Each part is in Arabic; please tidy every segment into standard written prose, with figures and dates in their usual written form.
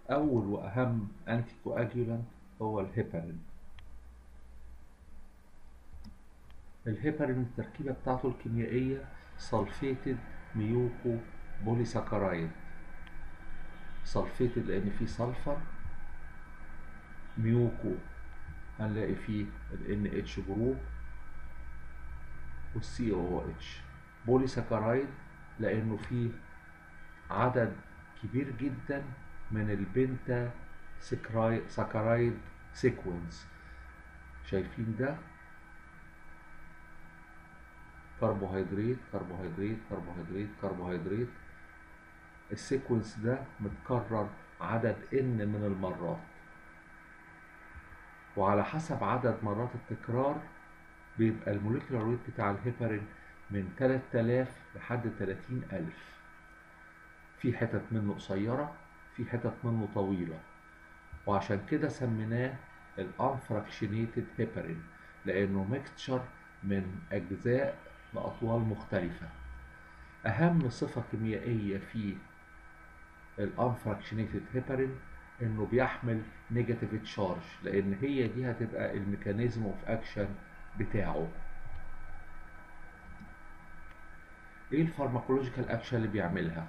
أول وأهم أنتي كواجولانت هو الهيبارين. الهيبارين التركيبة بتاعته الكيميائية سلفيتد ميوكو بوليساكرايد. سلفيتد لأن فيه سلفر، ميوكو هنلاقي فيه ال NH جروب وال COOH. بوليساكرايد لأنه فيه عدد كبير جدا من البنتا ساكرايد سيكونس. شايفين ده؟ كربوهيدرات كربوهيدرات كربوهيدرات كربوهيدرات. السيكونس ده متكرر عدد N من المرات، وعلى حسب عدد مرات التكرار بيبقى الموليكولار ويت بتاع الهيبارين من 3000 لحد 30000. في حتت منه قصيرة، في حتت منه طويلة، وعشان كده سميناه الانفراكشنيتد هيبارين، لأنه ميكستشر من أجزاء بأطوال مختلفة. أهم صفة كيميائية في الانفراكشنيتد هيبارين انه بيحمل نيجاتيف تشارج، لان هي دي هتبقى الميكانيزم اوف اكشن بتاعه. ايه الفارماكولوجيكال اكشن اللي بيعملها؟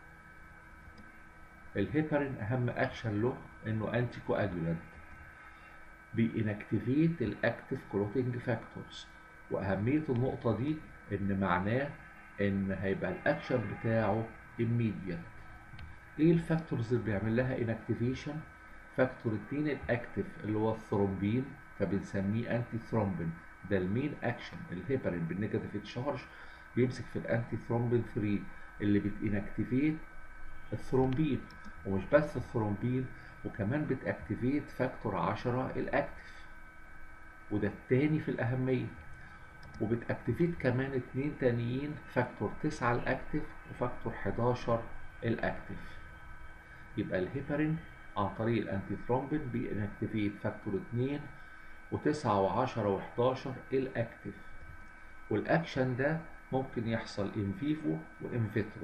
الهيبارين اهم اكشن له انه انتي كواجولانت، بينكتيفيت الاكتيف كلوتينج فاكتورز. واهميه النقطه دي ان معناه ان هيبقى الاكشن بتاعه immediate. ايه الفاكتورز اللي بيعمل لها انكتيفيشن؟ فاكتور 2 الاكتف اللي هو الثرومبين، فبنسميه انتي ثرومبين. ده المين اكشن. الهيبارين بالنيجاتيف تشارج بيمسك في الانتي ثرومبين 3 اللي بتنكتيفيت الثرومبين. ومش بس الثرومبين، وكمان بتاكتيفيت فاكتور 10 الاكتف، وده التاني في الاهميه. وبتاكتيفيت كمان اتنين تانيين، فاكتور 9 الاكتف وفاكتور 11 الاكتف. يبقى الهيبارين عن طريق الانتي ثرومبين بينكتيفيت فاكتور 2 و9 و10 و11 الاكتف. والاكشن ده ممكن يحصل ان فيفو وان فيترو.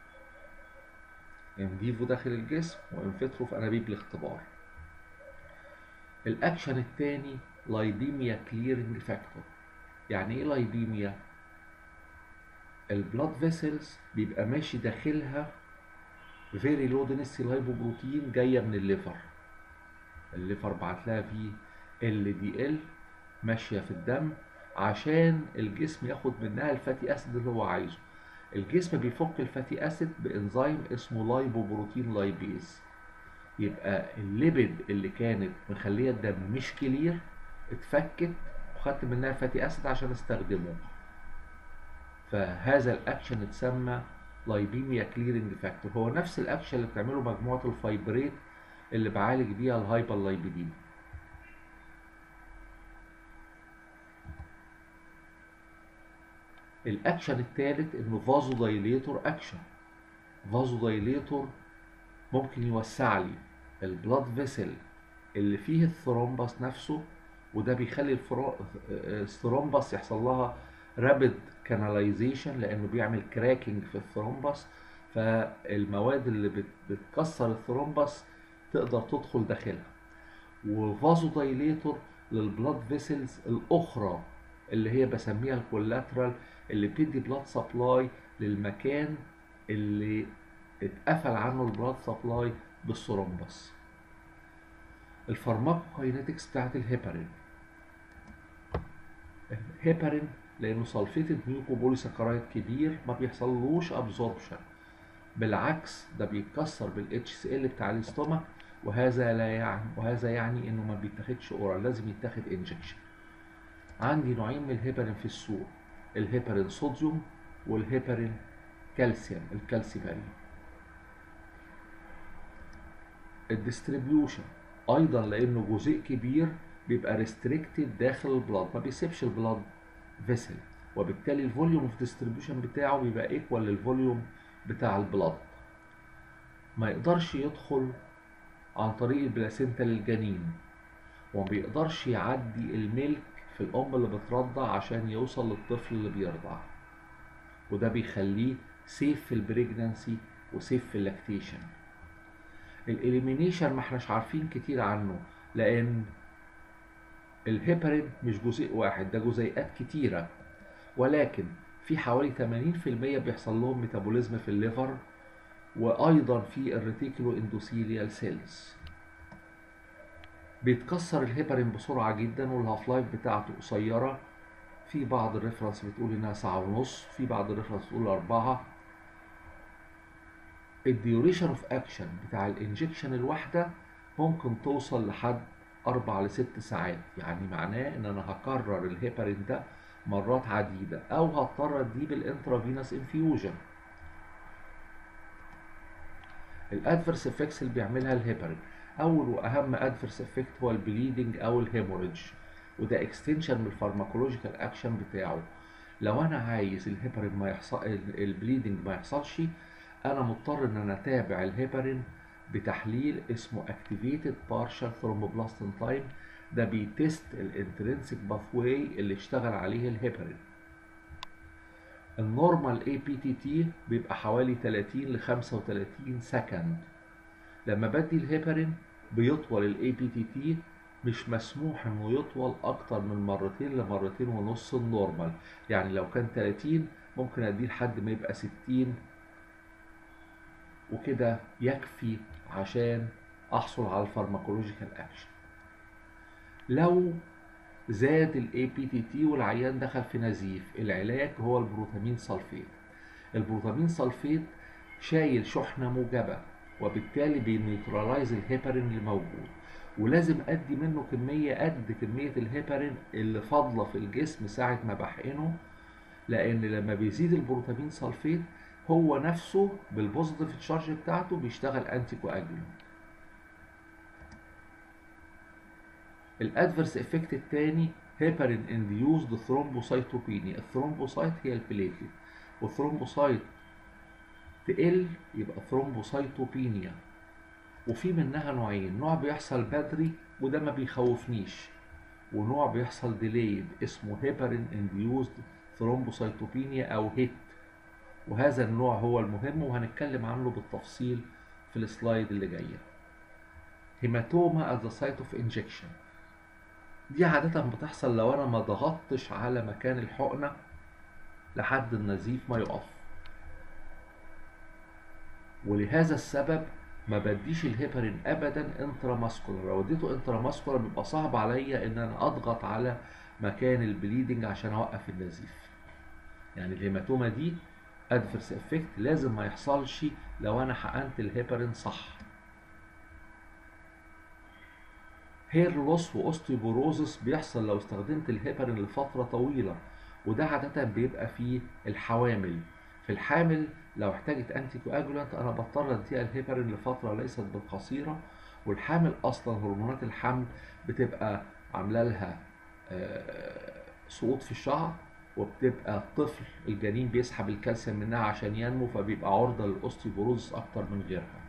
ان فيفو داخل الجسم، وان فيترو في انابيب الاختبار. الاكشن الثاني لايبيميا كليرنج فاكتور. يعني ايه لايبيميا؟ البلاد فيسلز بيبقى ماشي داخلها فيري لو دنسي لايبوبروتين جايه من الليفر. الليفر بعت لها فيه LDL ماشيه في الدم عشان الجسم ياخد منها الفاتي اسيد اللي هو عايزه. الجسم بيفك الفاتي اسيد بانزيم اسمه لايبوبروتين لايبيز. يبقى الليبيد اللي كانت مخليه الدم مش كلير اتفكت وخدت منها الفاتي اسيد عشان استخدمه. فهذا الاكشن اتسمى لايبيميا كليرنج فاكتور. هو نفس الاكشن اللي بتعمله مجموعه الفايبريت اللي بعالج بيها الهايبر لايبيديميا. الاكشن الثالث انه فازو دايليتور اكشن. فازو دايليتور ممكن يوسع لي البلاد فيسل اللي فيه الثرومبس نفسه، وده بيخلي الثرومبس يحصل لها رابid كاناليزيشن لانه بيعمل كراكنج في الثرومبس، فالمواد اللي بتكسر الثرومبس تقدر تدخل داخلها. وفازو دايليتور للبلاد فيسلز الاخرى اللي هي بسميها الكولاترال، اللي بتدي بلاد سبلاي للمكان اللي اتقفل عنه البلاد سبلاي بالثرومبس. الفارماكوكاينetics بتاعت الهيبارين. الهيبارين لانه سلفيتد ميوكوبوليساكرايد كبير ما بيحصلوش ابزوربشن، بالعكس ده بيتكسر بالHCl بتاع الاستومك، وهذا يعني انه ما بيتاخدش اورال، لازم يتاخد انجكشن. عندي نوعين من الهيبارين في السوق، الهيبارين صوديوم والهيبارين كالسيوم الكالسيبارين. الديستريبيوشن ايضا لانه جزء كبير بيبقى ريستريكتد داخل البلاد، ما بيسيبش البلاد فيسل، وبالتالي الفوليوم اوف ديستريبيوشن بتاعه بيبقى ايكوال للفوليوم بتاع البلاد. ما يقدرش يدخل عن طريق البلاسينتا للجنين، وما بيقدرش يعدي الميلك في الام اللي بترضع عشان يوصل للطفل اللي بيرضع، وده بيخليه سيف في البريجنانسي وسيف في اللاكتيشن. الاليمينيشن ما احناش عارفين كتير عنه، لان الهيبرين مش جزيء واحد، ده جزيئات كتيرة، ولكن في حوالي 80% بيحصل لهم ميتابوليزم في الليفر، وايضا في الريتيكولو اندوثيليال سيلز. بيتكسر الهيبرين بسرعة جدا، والهاف لايف بتاعته قصيرة، في بعض الريفرنس بتقول انها ساعة ونص، في بعض الريفرنس بتقول 4. الديوريشن اوف اكشن بتاع الانجكشن الواحدة ممكن توصل لحد 4 ل6 ساعات، يعني معناه ان انا هكرر الهيبرين ده مرات عديدة، او هضطر اديه بالانترافينوس انفيوجن. الادفيرس افكتس اللي بيعملها الهيبرين، اول واهم ادفيرس افكت هو البليدنج او الهيموريدج، وده اكستنشن من الفارماكولوجيكال اكشن بتاعه. لو انا عايز الهيبرين ما يحصل، البليدنج ما يحصلش، انا مضطر ان انا اتابع الهيبرين بتحليل اسمه activated partial thromboplastin time، ده بيتست الانترنسيك باثواي اللي اشتغل عليه الهيبرين. النورمال اي بي تي تي بيبقى حوالي 30 ل 35 سكند. لما بدي الهيبرين بيطول الاي بي تي تي، مش مسموح انه يطول اكتر من مرتين لمرتين ونص النورمال، يعني لو كان 30 ممكن اديه لحد ما يبقى 60، وكده يكفي عشان احصل على الفارماكولوجيكال اكشن. لو زاد الاي بي تي تي والعيان دخل في نزيف، العلاج هو البروتامين سلفيت. البروتامين سلفيت شايل شحنة موجبة، وبالتالي بينيوترالايز الهيبرين اللي موجود، ولازم ادي منه كمية قد كمية الهيبرين اللي فاضلة في الجسم ساعة ما بحقنه، لان لما بيزيد البروتامين سلفيت هو نفسه بالبوزيتيف تشارج بتاعته بيشتغل انتي كواجولانت. الادفيرس افكت الثاني هيبرين انديوزد ثرومبوسايتوبينيا. الثرومبوسايت هي البليتلت، والثرومبوسايت تقل يبقى ثرومبوسايتوبينيا. وفي منها نوعين، نوع بيحصل بدري وده ما بيخوفنيش، ونوع بيحصل ديليد اسمه هيبرين انديوزد ثرومبوسايتوبينيا او هيت، وهذا النوع هو المهم وهنتكلم عنه بالتفصيل في السلايد اللي جايه. هيماتوما at the site of injection، دي عادة بتحصل لو انا ما ضغطتش على مكان الحقنة لحد النزيف ما يقف، ولهذا السبب ما بديش الهيبرين ابدا انترا ماسكولار. لو اديته انترا ماسكولار بيبقى صعب عليا ان انا اضغط على مكان البليدنج عشان اوقف النزيف. يعني الهيماتوما دي ادفيرس افكت لازم ما يحصلش لو انا حقنت الهيبرين صح. هير لوس واوستيوبوروزس بيحصل لو استخدمت الهيبرين لفترة طويلة، وده عادة بيبقى فيه الحوامل. في الحامل لو احتاجت انتي كواجولانت انا بضطر اديها الهيبرين لفترة ليست بالقصيرة، والحامل اصلا هرمونات الحمل بتبقى عامله لها سقوط في الشعر، وبتبقى الطفل الجنين بيسحب الكالسيوم منها عشان ينمو، فبيبقى عرضة للاوستيوبوروزس اكتر من غيرها.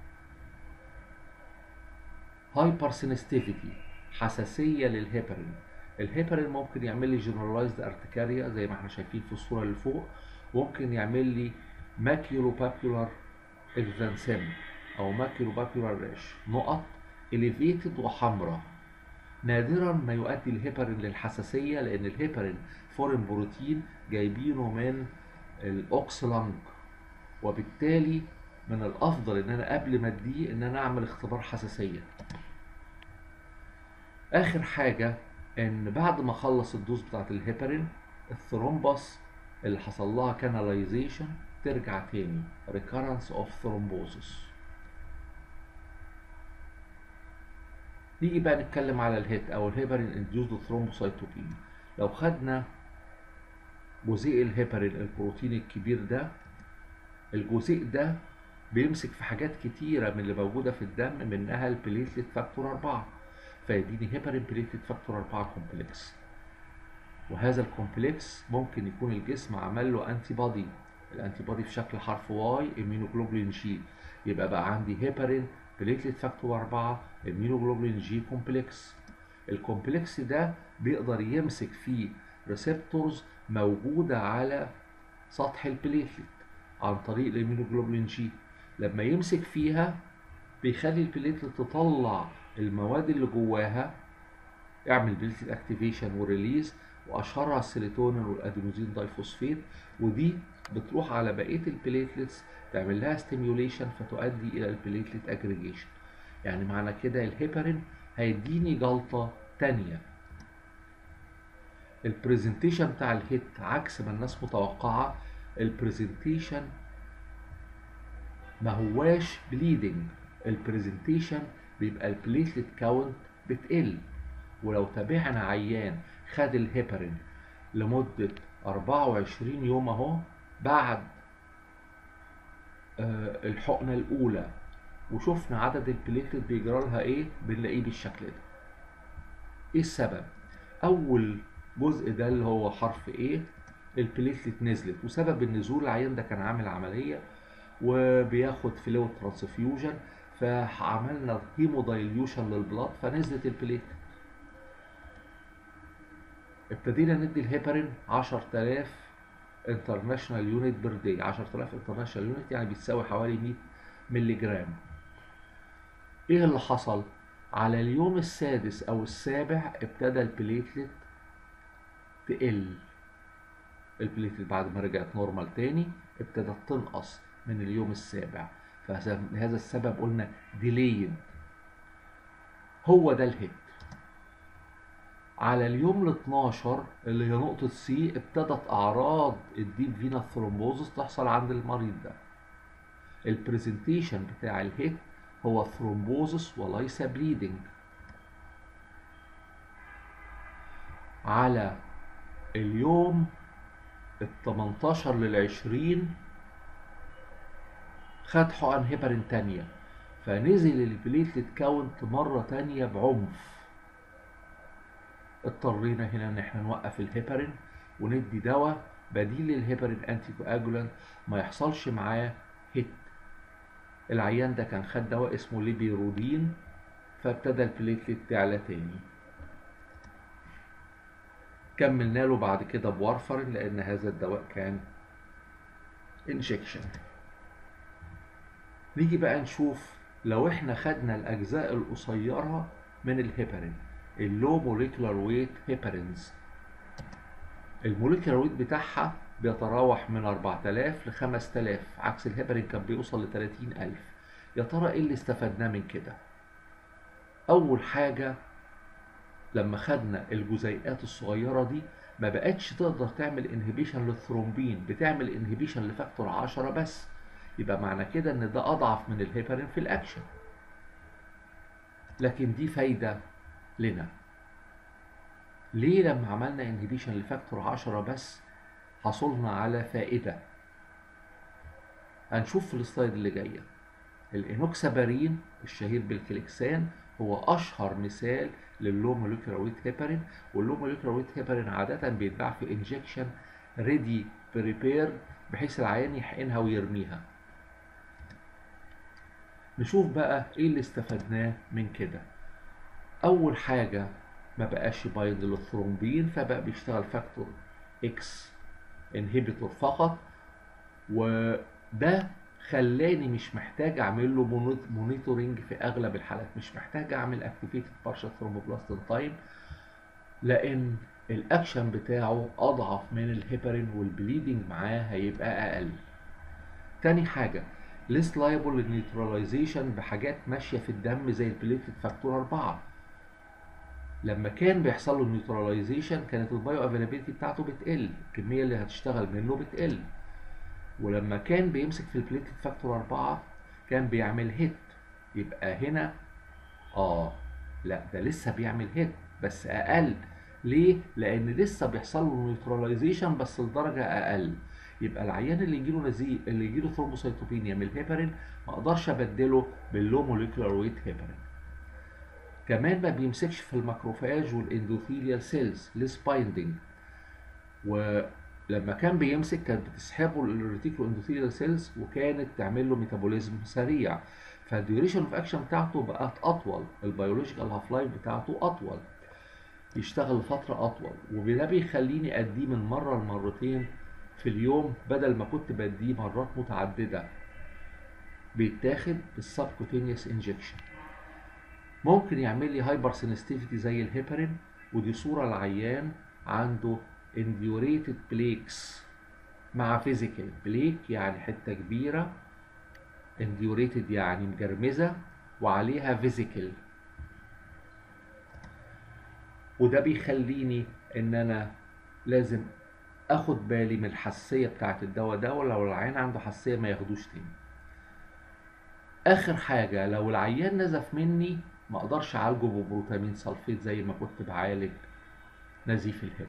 هايبر سينستيفيتي، حساسية للهيبرين. الهيبرين ممكن يعمل لي جنرالايزد ارتكاريا زي ما احنا شايفين في الصورة اللي فوق، ممكن يعمل لي ماكيولو بابيولار اكزانسيم او ماكيولو بابيولار ريش، نقط اليفيتد وحمراء. نادرا ما يؤدي الهيبرين للحساسية، لان الهيبرين فورين بروتين جايبينه من الاوكسلانج، وبالتالي من الافضل ان انا قبل ما اديه ان انا اعمل اختبار حساسية. اخر حاجة ان بعد ما اخلص الدوز بتاعت الهيبرين، الثرومبس اللي حصل لها كاناليزيشن ترجع تاني، recurrence of thrombosis. نيجي بقى نتكلم على الهيت او الهيبرين انديوزد ثرومبوسايتوبينيا. لو خدنا جزيء الهيبرين البروتين الكبير ده، الجزيء ده بيمسك في حاجات كتيرة من اللي موجودة في الدم، منها البليتلت فاكتور 4، فيديني هيبرين بليتلت فاكتور 4 كومبلكس. وهذا الكومبلكس ممكن يكون الجسم عمل له انتي بودي، الانتي بودي في شكل حرف واي امينوجلوبولين جي، يبقى بقى عندي هيبرين بليتلت فاكتور 4 امينوجلوبولين جي كومبلكس. الكومبلكس ده بيقدر يمسك فيه ريسبتورز موجودة على سطح البليتلت عن طريق الامينوجلوبولين جي. لما يمسك فيها بيخلي البليتلت تطلع المواد اللي جواها، اعمل بليتلت اكتيفيشن وريليز، واشهرها السيروتونين والادينوزين دايفوسفيت، ودي بتروح على بقيه البليتلتس تعمل لها ستيميوليشن فتؤدي الى البليتلت اجريجيشن. يعني معنى كده الهيبرين هيديني جلطه تانية. البرزنتيشن بتاع الهيت عكس ما الناس متوقعه، البرزنتيشن ما هواش بليدنج، البرزنتيشن بيبقى البليتلت كاونت بتقل. ولو تابعنا عيان خد الهيبرين لمدة 24 يوم اهو بعد الحقنة الأولى، وشفنا عدد البليتلت بيجرى لها ايه، بنلاقيه بالشكل ده. ايه السبب؟ أول جزء ده اللي هو حرف ايه، البليتلت نزلت، وسبب النزول العيان ده كان عامل عملية وبياخد فلويد ترانسفيوجن، فعملنا هيمودايليوشن للبلاد فنزلت البليتلت. ابتدينا ندي الهيبرين 10000 انترناشونال يونت بير داي. 10000 انترناشونال يونت يعني بتساوي حوالي 100 مللي جرام. ايه اللي حصل؟ على اليوم السادس او السابع ابتدى البليتلت تقل. البليتلت بعد ما رجعت نورمال تاني ابتدت تنقص من اليوم السابع، فلهذا السبب قلنا ديليد. هو ده الهيت. على اليوم ال 12 اللي هي نقطة سي ابتدت أعراض الديب فينا ثرومبوزس تحصل عند المريض ده. البرزنتيشن بتاع الهيت هو ثرومبوزس وليس بليدنج. على اليوم ال 18 لل 20 خد حقن هيبرين تانية، فنزل البليتلت كاونت مرة تانية بعنف. اضطرينا هنا ان احنا نوقف الهيبرين وندي دواء بديل للهيبرين انتي كواجولانت ما يحصلش معاه هيت. العيان ده كان خد دواء اسمه ليبيرودين، فابتدى البليتلت تعلى تاني. كملنا له بعد كده بوارفرين لان هذا الدواء كان انجكشن. نيجي بقى نشوف لو احنا خدنا الاجزاء القصيره من الهيبرين، اللو موليكولار ويت هيبرينز، الموليكولار ويت بتاعها بيتراوح من 4000 ل 5000، عكس الهيبرين كان بيوصل ل 30000. يا ترى ايه اللي استفدناه من كده؟ اول حاجه لما خدنا الجزيئات الصغيره دي ما بقتش تقدر تعمل انهبيشن للثرومبين، بتعمل انهبيشن لفاكتور 10 بس. يبقى معنى كده ان ده اضعف من الهيبرين في الاكشن، لكن دي فايده لنا. ليه لما عملنا انهبيشن لفاكتور 10 بس حصلنا على فائده؟ هنشوف في السلايد اللي جايه. الانوكسابارين الشهير بالكليكسان هو اشهر مثال لللو موليكولار ويت هيبرين، واللو موليكولار ويت هيبرين عاده بيتباع في انجكشن ريدي بريبير بحيث العيان يحقنها ويرميها. نشوف بقى ايه اللي استفدناه من كده. اول حاجه ما بقاش بايند للثرومبين، فبقى بيشتغل فاكتور اكس انهبيتور فقط، وده خلاني مش محتاج اعمل له مونيتورنج في اغلب الحالات، مش محتاج اعمل اكتيفيتد بارشال ثرومبوبلاست تايم، لان الاكشن بتاعه اضعف من الهيبرين والبليدنج معاه هيبقى اقل. تاني حاجه ليس لايبل للنيوتراليزيشن بحاجات ماشيه في الدم زي البليتلت فاكتور 4. لما كان بيحصل له نيوتراليزيشن كانت البايو افيلابيلتي بتاعته بتقل، الكميه اللي هتشتغل منه بتقل. ولما كان بيمسك في البليتلت فاكتور 4 كان بيعمل هيت. يبقى هنا لا ده لسه بيعمل هيت بس اقل. ليه؟ لان لسه بيحصل له نيوتراليزيشن بس لدرجه اقل. يبقى العيان اللي يجيله نزيف، اللي يجيله ثرومبوسيتوبينيا من الهيبرين ما اقدرش ابدله باللو موليكولار ويت هيبرين. كمان ما بيمسكش في الماكروفاج والاندوثيليال سيلز ليس بايندينج، ولما كان بيمسك كانت بتسحبه الريتيكولو اندوثيليال سيلز وكانت تعمل له ميتابوليزم سريع، فالديوريشن اوف اكشن بتاعته بقت اطول، البيولوجيكال هاف لايف بتاعته اطول، يشتغل لفتره اطول، وده بيخليني اديه من مره لمرتين في اليوم بدل ما كنت بديه مرات متعدده. بيتاخد بالسبكوتينيوس انجكشن. ممكن يعمل لي هايبر سنسيتيفيتي زي الهيبرين، ودي صورة العيان عنده انديوريتد بليكس مع فيزيكال. بليك يعني حتة كبيرة، انديوريتد يعني مجرمزة وعليها فيزيكال، وده بيخليني ان انا لازم اخد بالي من الحساسية بتاعت الدواء ده، ولو العيان عنده حساسية ما ياخدوش تاني. اخر حاجة، لو العيان نزف مني ما اقدرش اعالجه ببروتامين سلفيت زي ما كنت بعالج نزيف الهب.